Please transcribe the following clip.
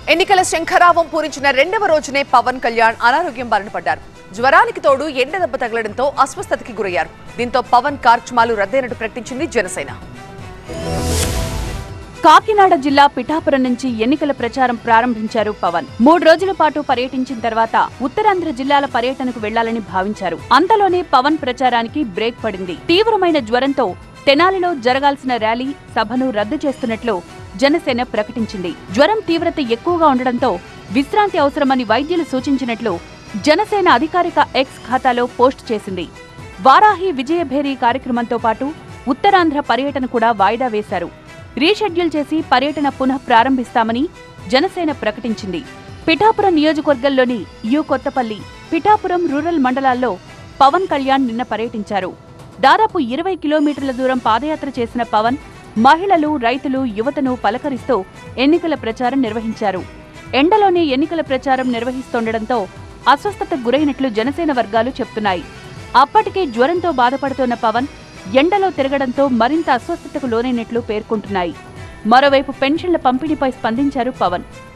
ఎన్నికల శంఖరావం పూరించిన రెండవ రోజునే పవన్ కళ్యాణ్ అనారోగ్యం బారిన పడ్డారు. జ్వరానికి తోడు ఎండ దెబ్బ తగలడంతో అస్వస్థతకి గురయ్యారు. దీంతో పవన్ కార్యక్రమాలు రద్దయినట్టు ప్రకటించింది జనసేన. కాకినాడ జిల్లా పిఠాపురం నుంచి ఎన్నికల ప్రచారం ప్రారంభించారు పవన్. 3 రోజుల పాటు పర్యటించిన తర్వాత ఉత్తరాంధ్ర జిల్లాల పర్యటనకు వెళ్లాలని భావించారు. అంతలోనే పవన్ ప్రచారానికి బ్రేక్ పడింది. తీవ్రమైన జ్వరంతో తెనాలిలో జరగాల్సిన ర్యాలీ, సభను రద్దు చేస్తున్నట్లు జనసేన ప్రకటించింది. జ్వరం తీవ్రత ఎక్కువగా ఉండడంతో విశ్రాంతి అవసరమని వైద్యులు సూచించినట్లు జనసేన అధికారిక ఎక్స్ ఖాతాలో పోస్ట్ చేసింది. వారాహి విజయభేరి కార్యక్రమంతో పాటు ఉత్తరాంధ్ర పర్యటన కూడా వాయిదా వేశారు. రీషెడ్యూల్ చేసి పర్యటన పునః ప్రారంభిస్తామని జనసేన ప్రకటించింది. పిఠాపురం నియోజకవర్గంలోని కొత్తపల్లి, పిఠాపురం రూరల్ మండలాల్లో పవన్ కళ్యాణ్ నిన్న పర్యటించారు. దాదాపు 20 కిలోమీటర్ల దూరం పాదయాత్ర చేసిన పవన్ మహిళలు, రైతులు, యువతను పలకరిస్తూ ఎన్నికల ప్రచారం నిర్వహించారు. ఎండలోనే ఎన్నికల ప్రచారం నిర్వహిస్తుండటంతో అస్వస్థతకు గురైనట్లు జనసేన వర్గాలు చెప్తున్నాయి. అప్పటికే జ్వరంతో బాధపడుతోన్న పవన్ ఎండలో తిరగడంతో మరింత అస్వస్థతకు లోనైనట్లు పేర్కొంటున్నాయి. మరోవైపు పెన్షన్ల పంపిణీపై స్పందించారు పవన్.